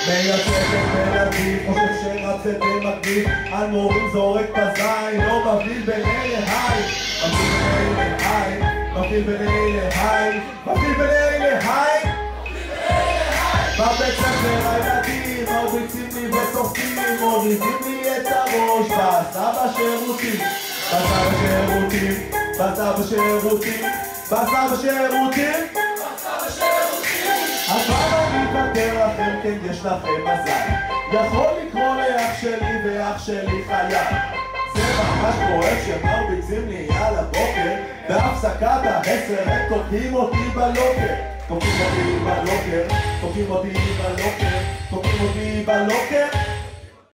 מייצגת בלעדיף, חושב שרצת במקביל על מורים זורק בזין, לא מבדיל בין אלה היי, מבדיל בין אלה היי, מבדיל בין אלה היי, מבדיל בין אלה היי. בבית ספר הילדים מרביצים לי ותופסים, מורידים לי את הראש בסע בשירותים, בסע בשירותים, בסע בשירותים, בסע בשירותים. אבל אני אוותר לכם, כן יש לכם מזל, יכול לקרוא לאח שלי ואח שלי חייל. זה ממש כואב שמרביצים לי על הבוקר, בהפסקת ה10 הם תוקעים אותי בלוקר, תוקעים אותי בלוקר, תוקעים אותי בלוקר, תוקעים אותי בלוקר.